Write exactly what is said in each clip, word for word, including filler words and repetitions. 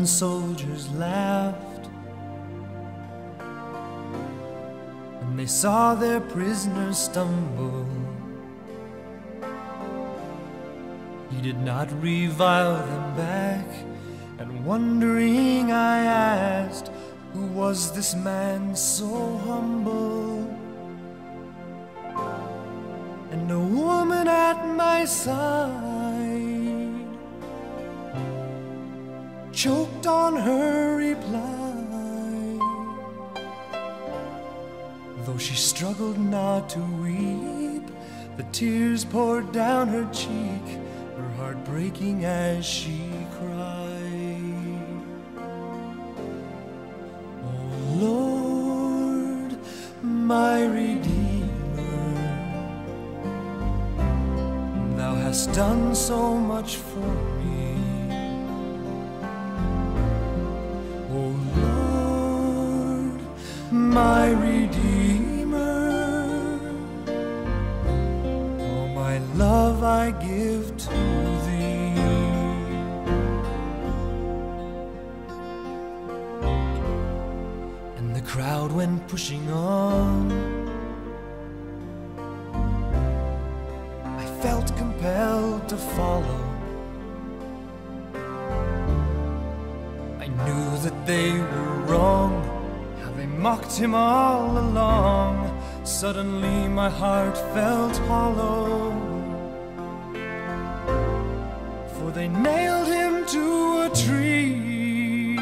Roman soldiers laughed when they saw their prisoners stumble. He did not revile them back, and wondering I asked, who was this man so humble? And a woman at my side choked on her reply, though she struggled not to weep. The tears poured down her cheek, her heart breaking as she cried. Oh Lord, my Redeemer, Thou hast done so much for me. Oh Lord, my Redeemer, all my love I give to Thee. And the crowd went pushing on. I felt compelled to follow. I knew that they were wrong, how they mocked Him all along. Suddenly my heart felt hollow, for they nailed Him to a tree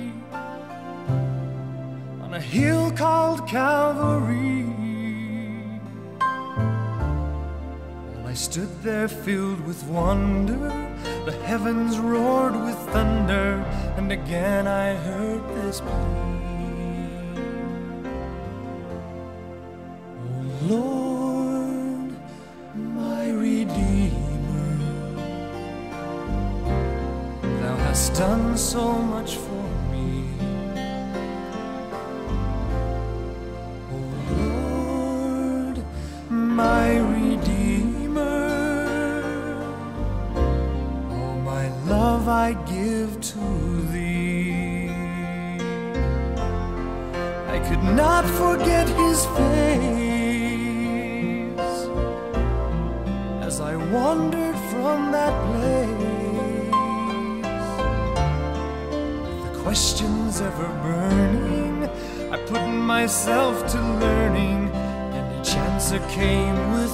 on a hill called Calvary. While I stood there filled with wonder, the heavens roared with thunder, and again I heard this plea. Oh Lord, my Redeemer, Thou hast done so much for me. Oh Lord, my Redeemer, all my love I give to Thee. I could not forget His face as I wandered from that place. The questions ever burning, I put myself to learning, and each answer came with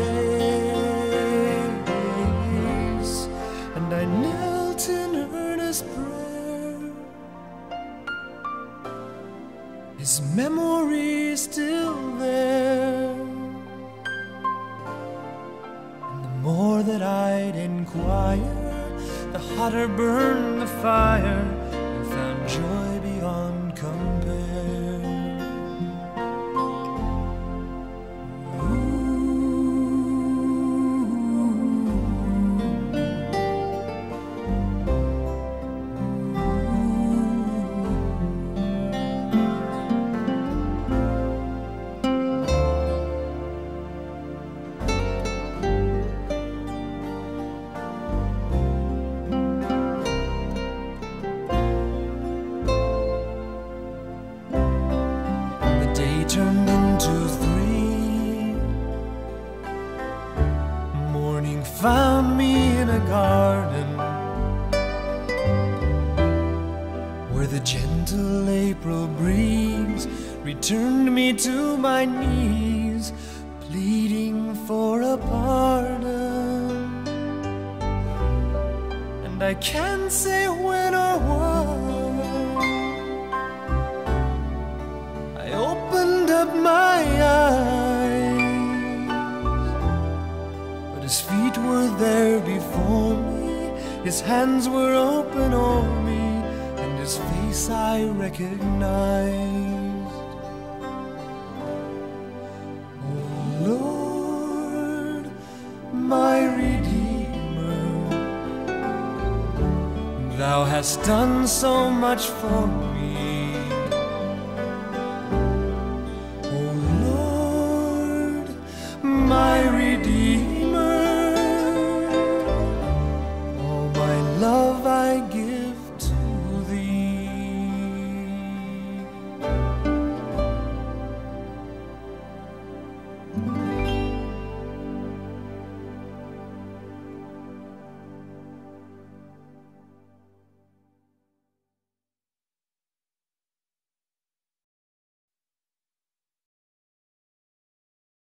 grace. And I knelt in earnest prayer, His memory is still there. And the more that I'd inquire, the hotter burned the fire. I found joy beyond compare. Turned into three. Morning found me in a garden where the gentle April breeze returned me to my knees, pleading for a pardon. And I can't say when or why I opened up my eyes, but His feet were there before me, His hands were open over me, and His face I recognized. Oh Lord, my Redeemer, Thou hast done so much for me.